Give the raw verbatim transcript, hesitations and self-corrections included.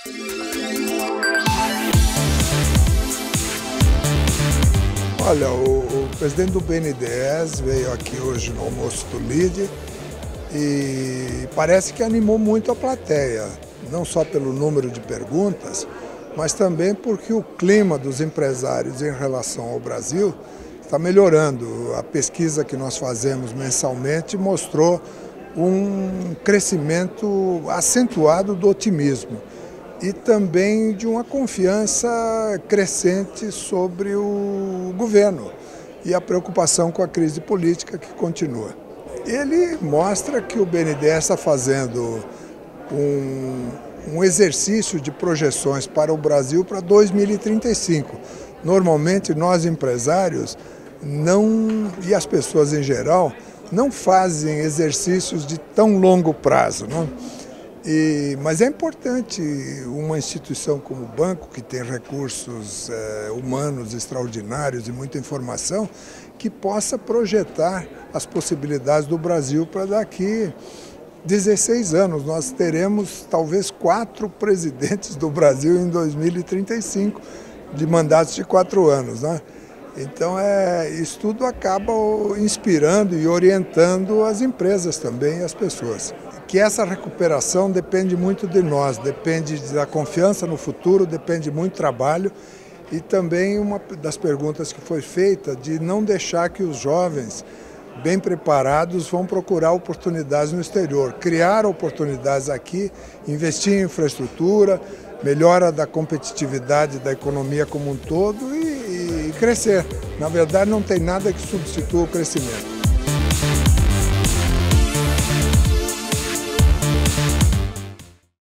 Olha, o, o presidente do B N D E S veio aqui hoje no almoço do L I D e parece que animou muito a plateia, não só pelo número de perguntas, mas também porque o clima dos empresários em relação ao Brasil está melhorando. A pesquisa que nós fazemos mensalmente mostrou um crescimento acentuado do otimismo e também de uma confiança crescente sobre o governo e a preocupação com a crise política que continua. Ele mostra que o B N D E S está fazendo um, um exercício de projeções para o Brasil para dois mil e trinta e cinco. Normalmente nós empresários não, e as pessoas em geral não fazem exercícios de tão longo prazo, não? E, mas é importante uma instituição como o banco, que tem recursos eh, humanos extraordinários e muita informação, que possa projetar as possibilidades do Brasil para daqui dezesseis anos. Nós teremos talvez quatro presidentes do Brasil em dois mil e trinta e cinco, de mandatos de quatro anos, né? Então, é, isso tudo acaba inspirando e orientando as empresas também e as pessoas. Que essa recuperação depende muito de nós, depende da confiança no futuro, depende muito do trabalho e também uma das perguntas que foi feita de não deixar que os jovens bem preparados vão procurar oportunidades no exterior, criar oportunidades aqui, investir em infraestrutura, melhora da competitividade da economia como um todo e, e crescer. Na verdade, não tem nada que substitua o crescimento.